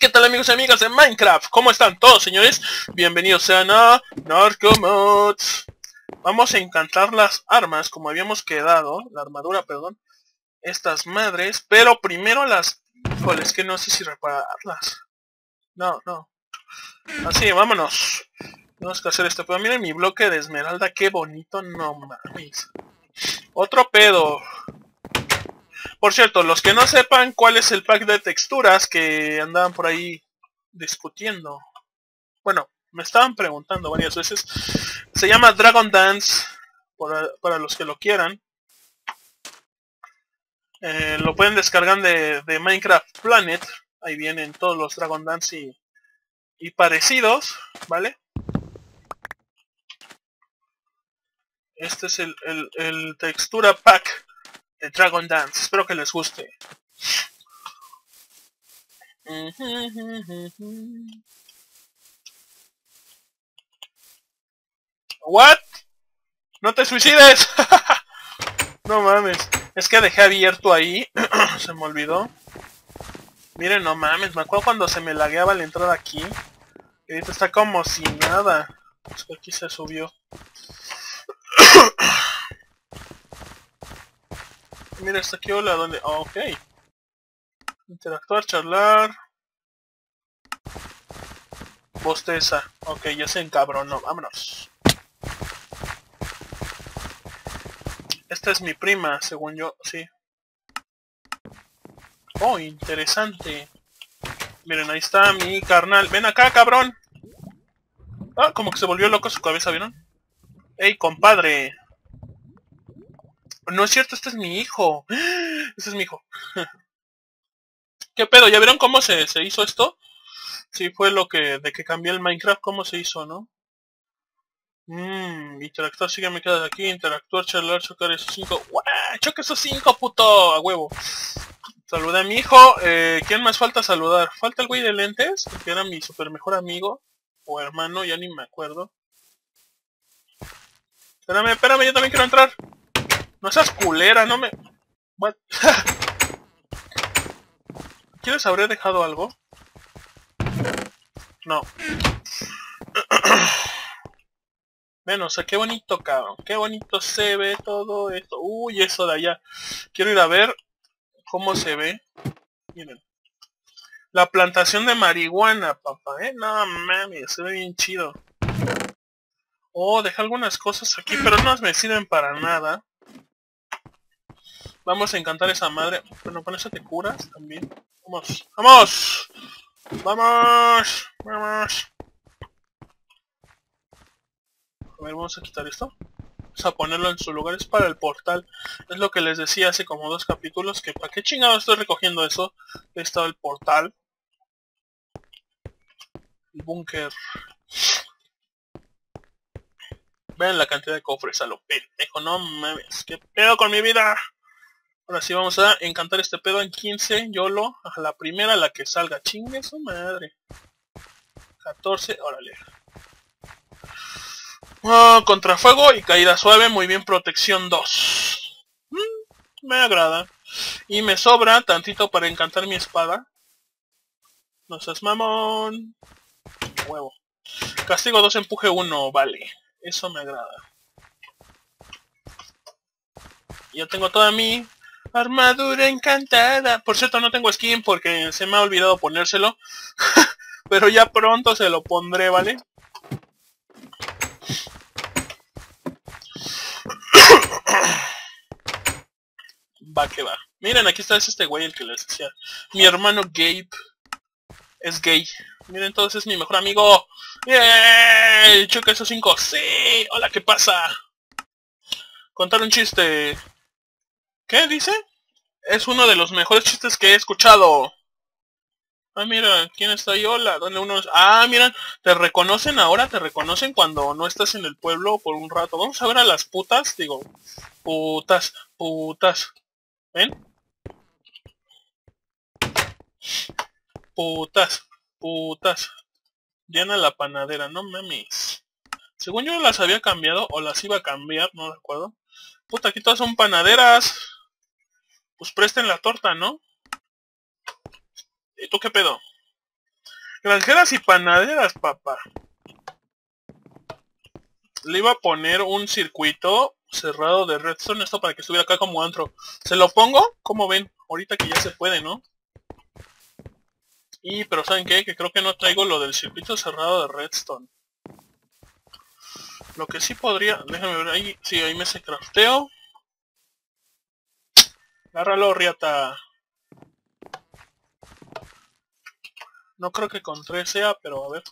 ¿Qué tal, amigos y amigas de Minecraft? ¿Cómo están todos, señores? Bienvenidos sean a Narcomods. Vamos a encantar las armas como habíamos quedado. La armadura, perdón. Estas madres. Pero primero las... Híjole, es que no sé si repararlas. No. Así, vámonos. Tenemos que hacer esto. Pero miren mi bloque de esmeralda. Qué bonito. No mames. Otro pedo. Por cierto, los que no sepan cuál es el pack de texturas que andaban por ahí discutiendo. Bueno, me estaban preguntando varias veces. Se llama Dragon Dance, para los que lo quieran. Lo pueden descargar de Minecraft Planet. Ahí vienen todos los Dragon Dance y parecidos, ¿vale? Este es el textura pack de Dragon Dance. Espero que les guste. ¿What? ¡No te suicides! No mames. Es que dejé abierto ahí. Se me olvidó. Miren, no mames. Me acuerdo cuando se me lagueaba la entrada aquí. Y ahorita está como si nada. Es que aquí se subió. Mira, está aquí, hola, ¿dónde? Oh, ok. Interactuar, charlar. Bosteza. Ok, ya se encabronó. Vámonos. Esta es mi prima, según yo. Sí. Oh, interesante. Miren, ahí está mi carnal. Ven acá, cabrón. Ah, como que se volvió loco su cabeza, ¿vieron? Ey, compadre. No es cierto, este es mi hijo. Este es mi hijo. ¿Qué pedo? ¿Ya vieron cómo se hizo esto? Sí, fue lo que... De que cambié el Minecraft, cómo se hizo, ¿no? Interactuar, sí que me quedas aquí. Interactuar, charlar, chocar esos 5. ¡Guau! ¡Choca esos 5, puto! A huevo. Saludé a mi hijo. ¿Quién más falta saludar? Falta el güey de lentes, que era mi super mejor amigo. O hermano, ya ni me acuerdo. Espérame, yo también quiero entrar. No seas culera, no me... What? ¿Quieres haber dejado algo? No. Ven, o sea, qué bonito, cabrón. Qué bonito se ve todo esto. Uy, eso de allá. Quiero ir a ver cómo se ve. Miren. La plantación de marihuana, papá, ¿eh? No, mames, se ve bien chido. Oh, dejé algunas cosas aquí, pero no me sirven para nada. Vamos a encantar esa madre. Bueno, con eso te curas también. Vamos, ¡vamos! ¡Vamos! ¡Vamos! A ver, vamos a quitar esto. Vamos a ponerlo en su lugar. Es para el portal. Es lo que les decía hace como 2 capítulos. Que ¿para qué chingado estoy recogiendo eso? Está el portal. El búnker. Vean la cantidad de cofres a lo pendejo. No mames. ¿Qué pedo con mi vida? Ahora sí vamos a encantar este pedo en 15. YOLO. A la primera, la que salga. Chingue su madre. 14. Órale. Contrafuego y caída suave. Muy bien, protección 2. Me agrada. Y me sobra tantito para encantar mi espada. No seas mamón. Huevo. Castigo 2, empuje 1. Vale. Eso me agrada. Ya tengo toda mi armadura encantada. Por cierto, no tengo skin porque se me ha olvidado ponérselo. Pero ya pronto se lo pondré, ¿vale? Va que va. Miren, aquí está este güey, el que les decía. Mi hermano Gabe es gay. Miren, entonces es mi mejor amigo. ¡Yay! Choca esos 5. ¡Sí! Hola, ¿qué pasa? Contar un chiste. ¿Qué dice? Es uno de los mejores chistes que he escuchado. Ah, mira, ¿quién está ahí? Hola, ¿dónde uno es? Ah, mira, te reconocen ahora, te reconocen cuando no estás en el pueblo por un rato. Vamos a ver a las putas, digo, putas, putas. ¿Ven? Putas, putas. Diana la panadera, no mames. Según yo las había cambiado, o las iba a cambiar, no recuerdo. Puta, aquí todas son panaderas. Pues presten la torta, ¿no? ¿Y tú qué pedo? Granjeras y panaderas, papá. Le iba a poner un circuito cerrado de redstone, esto para que estuviera acá como antro. ¿Se lo pongo? ¿Cómo ven? Ahorita que ya se puede, ¿no? Pero ¿saben qué? Que creo que no traigo lo del circuito cerrado de redstone. Lo que sí podría... Déjame ver ahí. Sí, ahí me se crafteo. Agárralo, riata. No creo que con 3 sea, pero a ver.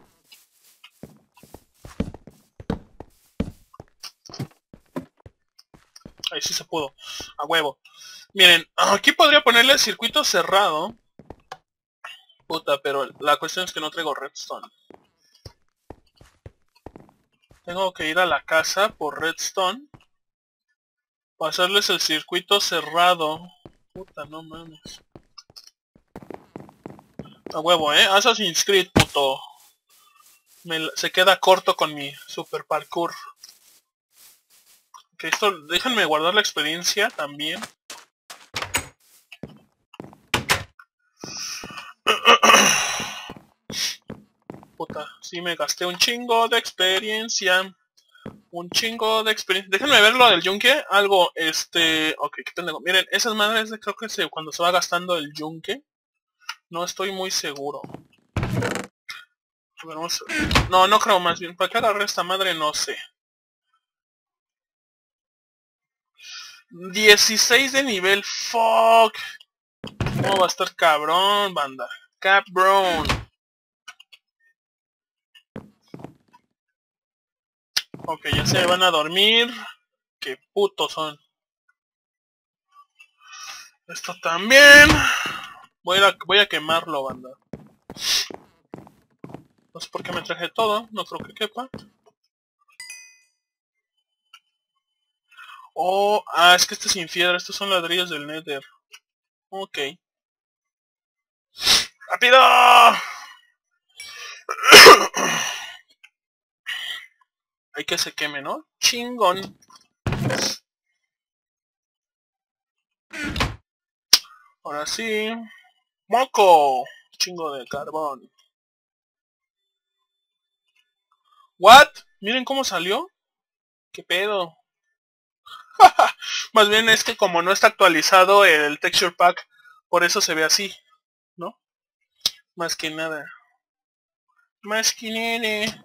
Ahí sí se pudo. A huevo. Miren, aquí podría ponerle el circuito cerrado. Puta, pero la cuestión es que no traigo redstone. Tengo que ir a la casa por redstone. Pasarles el circuito cerrado. Puta, no mames. A huevo, Assassin's Creed, puto. Se queda corto con mi super parkour. Que esto, déjenme guardar la experiencia también. Puta, sí me gasté un chingo de experiencia. Un chingo de experiencia. Déjenme ver lo del yunque. Algo, ok, ¿qué tengo? Miren, esas madres creo que cuando se va gastando el yunque. No estoy muy seguro. A ver, vamos a... No, no creo más bien. ¿Para qué agarré esta madre? No sé. 16 de nivel. Fuck. ¿Cómo va a estar cabrón, banda? Cabrón. Ok, ya se van a dormir. Qué putos son. Esto también. Voy a quemarlo, banda. No sé por qué me traje todo. No creo que quepa. Oh, es que este es sin piedra. Estos son ladrillos del Nether. Ok. ¡Rápido! Hay que se queme, ¿no? Chingón. Ahora sí. ¡Moco! Chingo de carbón. ¿What? Miren cómo salió. ¿Qué pedo? Más bien es que como no está actualizado el texture pack, por eso se ve así, ¿no? Más que nada. Más que nene.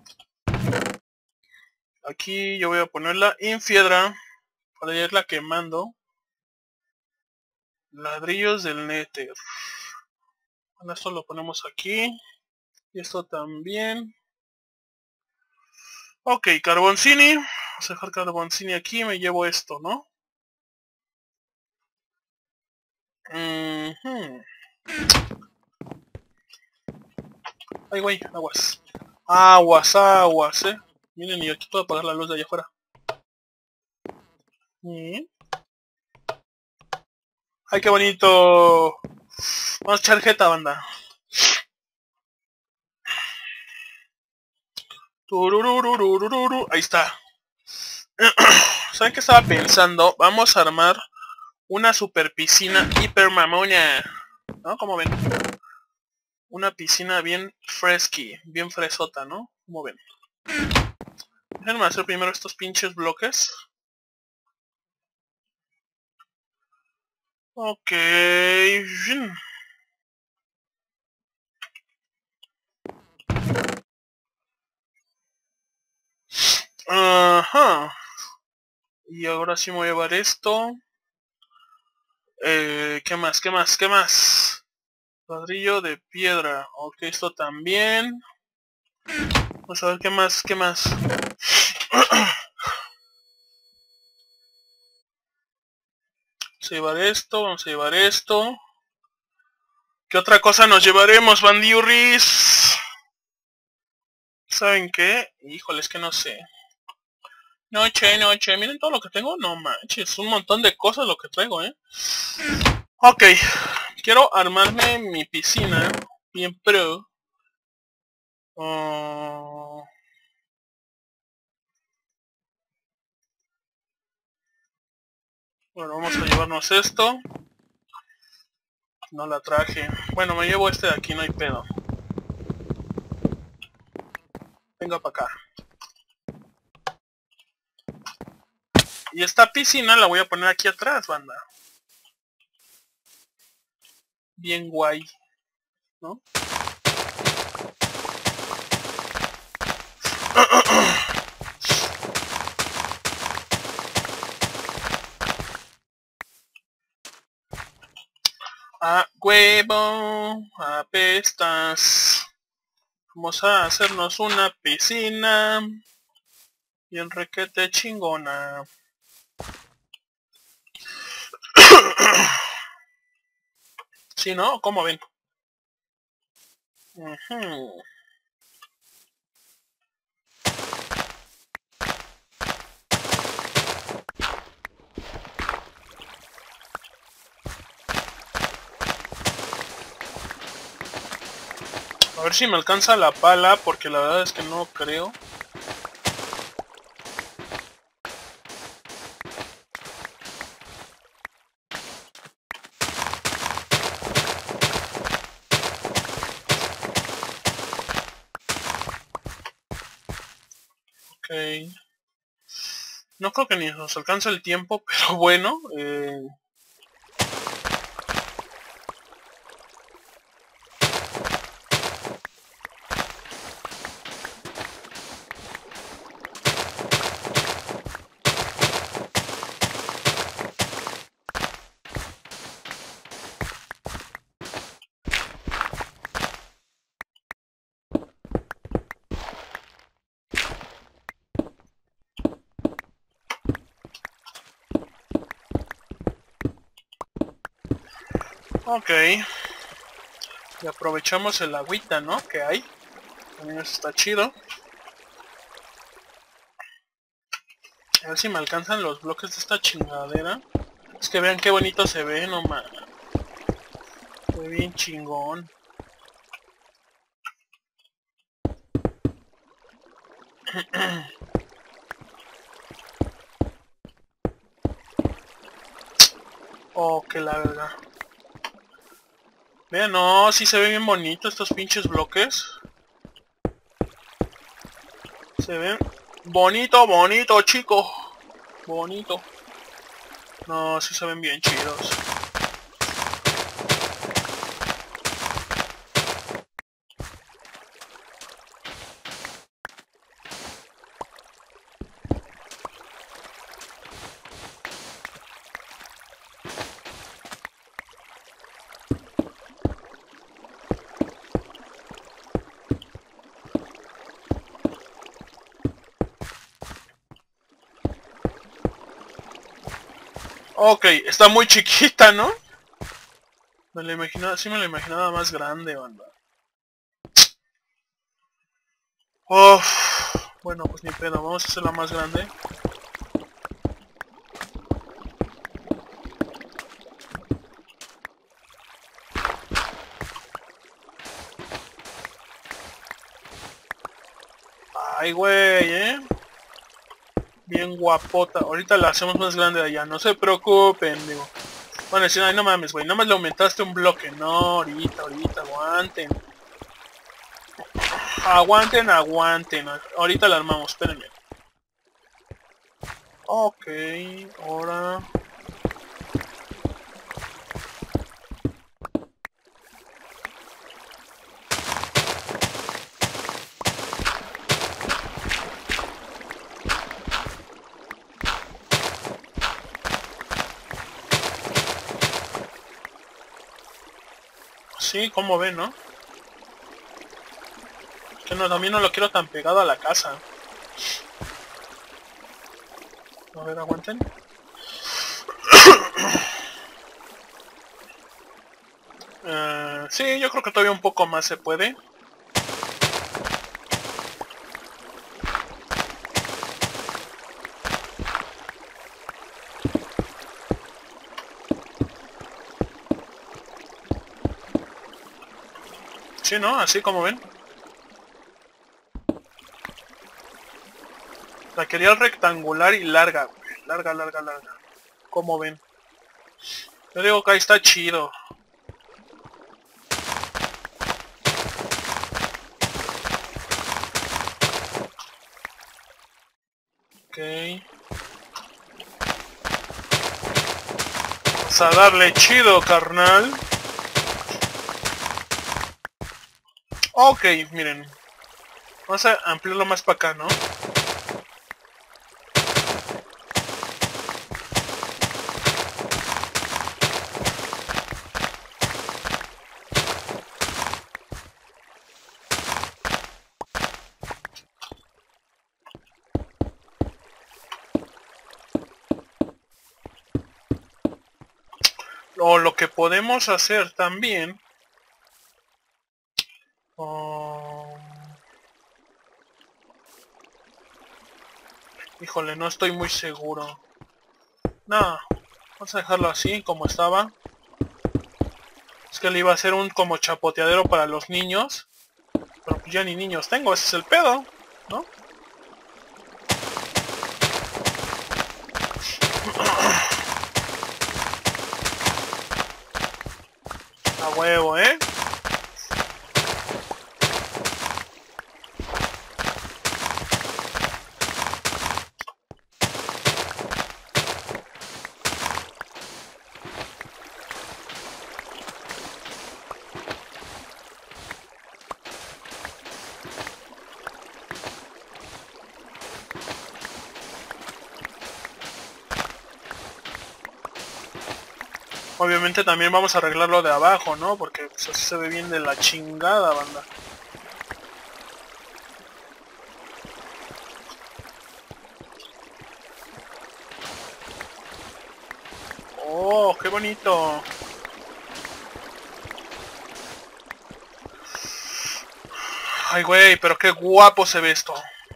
Aquí yo voy a ponerla en piedra para irla quemando. Ladrillos del Nether. Bueno, esto lo ponemos aquí. Y esto también. Ok, carboncini. Vamos a dejar carboncini aquí. Me llevo esto, ¿no? Ay, güey, aguas. Aguas, aguas, Miren, y aquí puedo apagar la luz de allá afuera. Ay, qué bonito. Vamos a echar jeta, banda. Ahí está. ¿Saben qué estaba pensando? Vamos a armar una super piscina hiper mamona. ¿No? ¿Cómo ven? Una piscina bien fresky, bien fresota, ¿no? ¿Cómo ven? Déjenme hacer primero estos pinches bloques. Ok. Ajá. Y ahora sí me voy a llevar esto. ¿Qué más? ¿Qué más? ¿Qué más? Ladrillo de piedra. Ok, esto también. Vamos a ver qué más, qué más. Vamos a llevar esto, vamos a llevar esto. ¿Qué otra cosa nos llevaremos, bandiurris? ¿Saben qué? Híjole, es que no sé. Noche, noche. Miren todo lo que tengo. No manches, un montón de cosas lo que traigo, Ok. Quiero armarme mi piscina. Bien pro. Bueno, vamos a llevarnos esto. No la traje. Bueno, me llevo este de aquí, no hay pedo. venga para acá. Y esta piscina la voy a poner aquí atrás, banda. Bien guay, ¿no? ¡A huevo! ¡Apestas! Vamos a hacernos una piscina. Bien requete chingona. ¿Sí, no? ¿Cómo ven? A ver si me alcanza la pala, porque la verdad es que no creo. Ok. No creo que ni nos alcance el tiempo, pero bueno. Ok. Y aprovechamos el agüita, ¿no? Que hay. También eso está chido. A ver si me alcanzan los bloques de esta chingadera. Es que vean qué bonito se ve, no man. Se ve bien chingón. Oh, que la verdad. Vean, no, sí se ve bien bonito estos pinches bloques. Se ven bonito, bonito, chico. Bonito. No, sí se ven bien chidos. Ok, está muy chiquita, ¿no? Me la imaginaba, sí me la imaginaba más grande, banda. Uff, bueno, pues ni pedo, vamos a hacerla más grande. Ay, güey, bien guapota. Ahorita la hacemos más grande de allá, no se preocupen, digo. Bueno, si no, no mames, güey, nada más le aumentaste un bloque. No, ahorita, aguanten. Aguanten. Ahorita la armamos, espérenme. Ok, ahora... Sí, como ven, ¿no? Que no, también no lo quiero tan pegado a la casa. A ver, aguanten. Sí, yo creo que todavía un poco más se puede. Sí, ¿no? Así como ven. La quería rectangular y larga, güey. Larga. Como ven. Yo digo que ahí está chido. Ok. Vamos a darle chido, carnal. Ok, miren. Vamos a ampliarlo más para acá, ¿no? O lo que podemos hacer también... Híjole, no estoy muy seguro. No, vamos a dejarlo así, como estaba. Es que le iba a hacer un como chapoteadero para los niños. Pero pues ya ni niños tengo, ese es el pedo, ¿no? A huevo, ¿eh? Obviamente también vamos a arreglarlo de abajo, ¿no? Porque pues, así se ve bien de la chingada, banda. ¡Oh, qué bonito! Ay, güey, pero qué guapo se ve esto.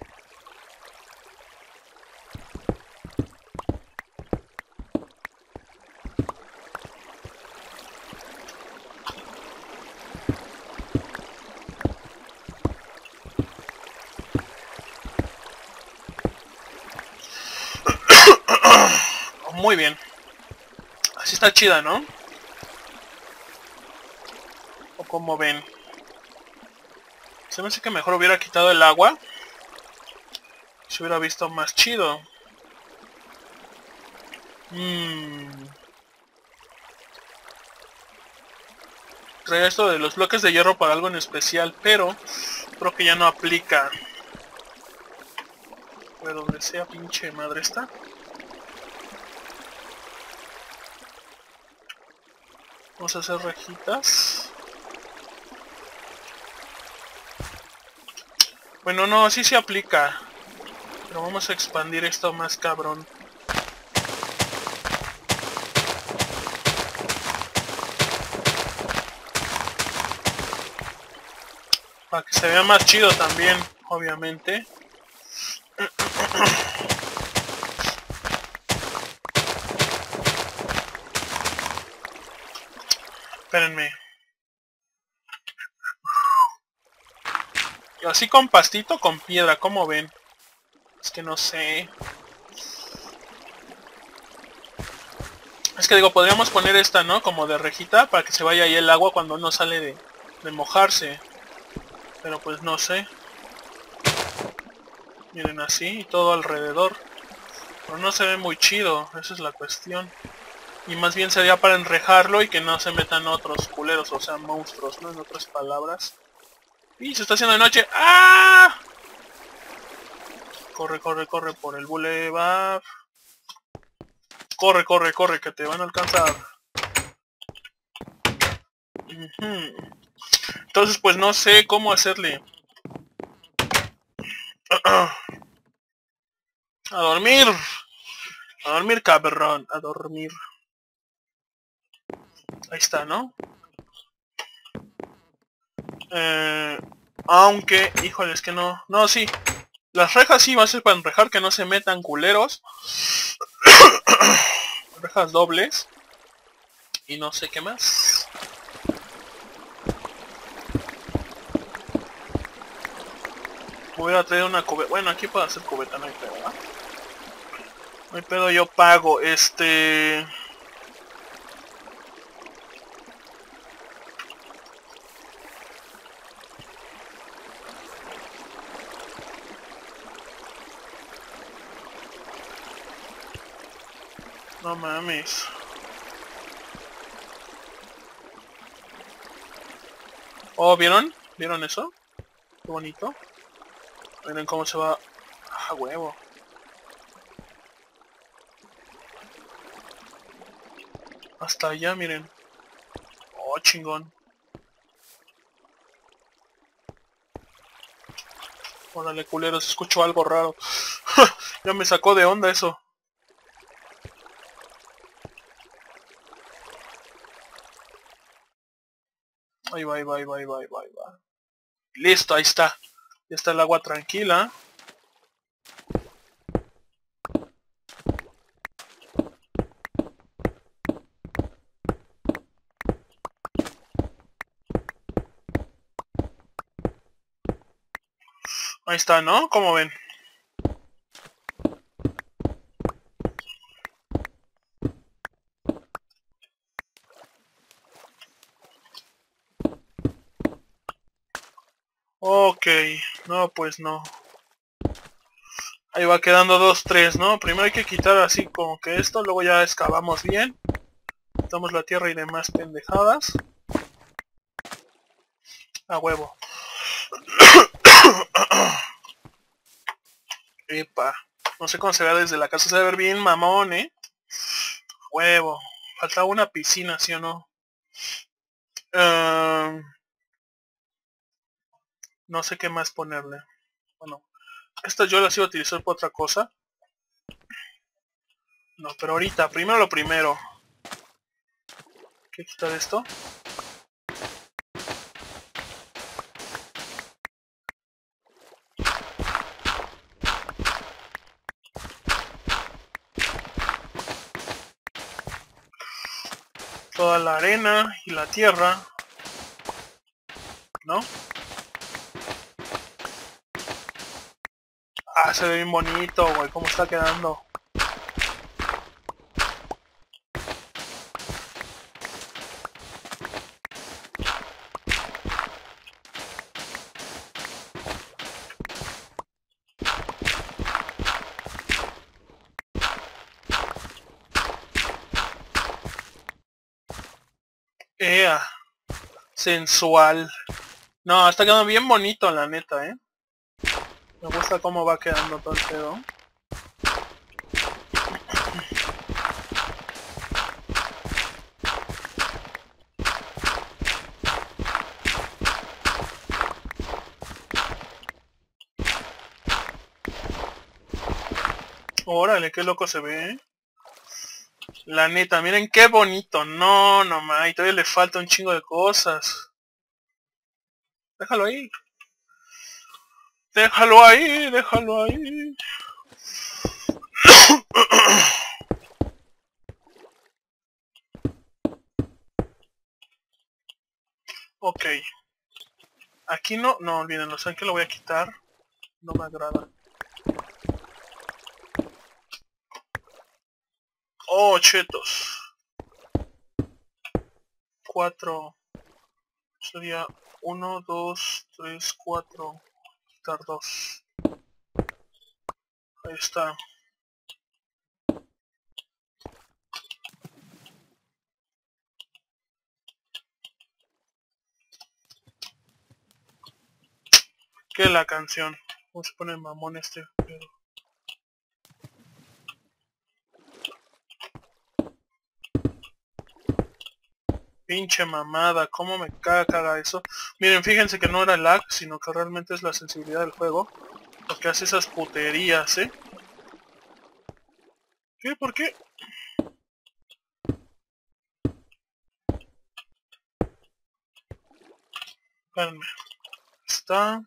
Muy bien. Así está chida, ¿no? ¿O como ven? Se me hace que mejor hubiera quitado el agua. Se hubiera visto más chido. Traía esto de los bloques de hierro para algo en especial, pero creo que ya no aplica. De donde sea, pinche madre está. Vamos a hacer rejitas. Bueno, no, sí se aplica. Pero vamos a expandir esto más cabrón. Para que se vea más chido también, obviamente. Espérenme. Y así con pastito, con piedra, ¿cómo ven? Es que no sé. Es que digo, podríamos poner esta, ¿no? Como de rejita para que se vaya ahí el agua cuando uno sale de mojarse. Pero pues no sé. Miren así y todo alrededor. Pero no se ve muy chido, esa es la cuestión. Y más bien sería para enrejarlo y que no se metan otros culeros, o sea, monstruos, ¿no? En otras palabras. ¡Y se está haciendo de noche! ¡Ah! Corre, corre, corre por el boulevard. Corre, corre, corre, que te van a alcanzar. Entonces, pues no sé cómo hacerle. A dormir. A dormir, cabrón. A dormir. Ahí está, ¿no? Aunque, híjole, es que no. No, sí. Las rejas sí va a ser para enrejar, que no se metan culeros. Rejas dobles. Y no sé qué más. Voy a traer una cubeta. Bueno, aquí puedo hacer cubeta, no hay pedo, ¿verdad? No hay pedo, yo pago. No mames. Oh, ¿vieron? ¿Vieron eso? Qué bonito. Miren cómo se va. ¡Ah, huevo! Hasta allá, miren. Oh, chingón. Órale, culeros, escucho algo raro. Ya me sacó de onda eso. Ahí va, ahí va, ahí va, ahí va, ahí va, ahí va. Listo, ahí está. Ya está el agua tranquila. Ahí está, ¿no? ¿Cómo ven? Ok, no, pues no. Ahí va quedando 2, 3, ¿no? Primero hay que quitar así como que esto, luego ya excavamos bien. Quitamos la tierra y demás pendejadas. A huevo. Epa. No sé cómo se ve desde la casa, se va a ver bien mamón, ¿eh? Huevo. Falta una piscina, ¿sí o no? No sé qué más ponerle. Bueno, estas yo las iba a utilizar por otra cosa. No, pero ahorita, primero lo primero. Hay que quitar esto. Toda la arena y la tierra. ¿No? Ah, se ve bien bonito, güey. ¿Cómo está quedando? Ea. Sensual. No, está quedando bien bonito, la neta, ¿eh? Me gusta cómo va quedando todo el pedo. Órale, qué loco se ve, ¿eh? La neta, miren qué bonito. No, no, ma, y todavía le falta un chingo de cosas. Déjalo ahí. Déjalo ahí, déjalo ahí. Ok. Aquí no olvídenlo, ¿saben que lo voy a quitar? No me agrada. Oh, chetos. 4. Sería 1, 2, 3, 4. Quitar 2. Ahí está. Que la canción. ¿Cómo se pone mamón este pedo? Pinche mamada, cómo me caga eso. Miren, fíjense que no era lag, sino que realmente es la sensibilidad del juego. Lo que hace esas puterías, ¿eh? ¿Qué? ¿Por qué? Espérenme. Está...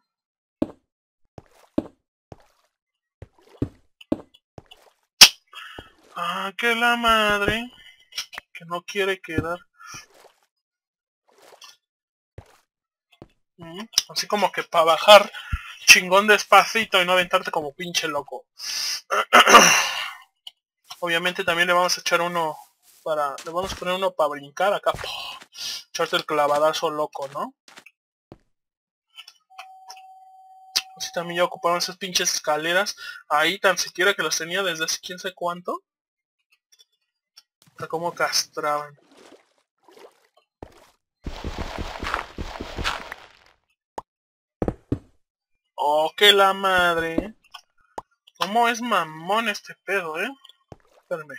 Ah, que la madre. Que no quiere quedar. Así como que para bajar chingón despacito y no aventarte como pinche loco. Obviamente también le vamos a echar uno para... Le vamos a poner uno para brincar acá. Echarte el clavadazo loco, ¿no? Así también ya ocuparon esas pinches escaleras. Ahí tan siquiera que las tenía desde hace quién sabe cuánto. A cómo castraban. Oh, que la madre. ¿Cómo es mamón este pedo, Espérame.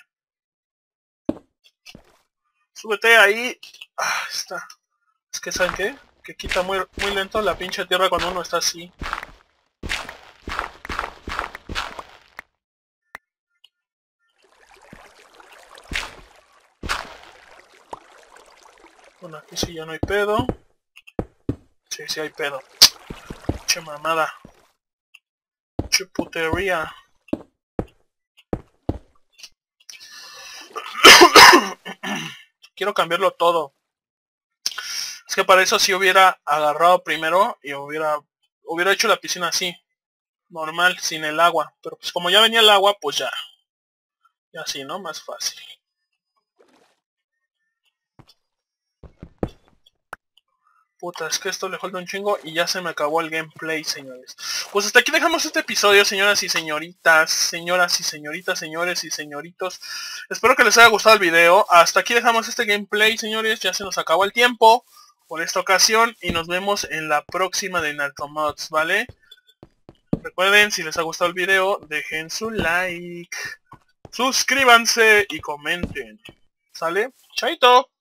Súbete ahí. Ah, está. Es que, ¿saben qué? Que quita muy lento la pinche tierra cuando uno está así. Bueno, aquí sí ya no hay pedo. Sí, sí hay pedo. Che mamada. Che putería. Quiero cambiarlo todo. Es que para eso sí hubiera agarrado primero y hubiera hecho la piscina así. Normal, sin el agua. Pero pues como ya venía el agua, pues ya. Y así, ¿no? Más fácil. Puta, es que esto le falta un chingo y ya se me acabó el gameplay, señores. Pues hasta aquí dejamos este episodio, señoras y señoritas, señores y señoritos. Espero que les haya gustado el video. Hasta aquí dejamos este gameplay, señores. Ya se nos acabó el tiempo por esta ocasión y nos vemos en la próxima de Narcomods, ¿vale? Recuerden, si les ha gustado el video, dejen su like, suscríbanse y comenten. ¿Sale? ¡Chaito!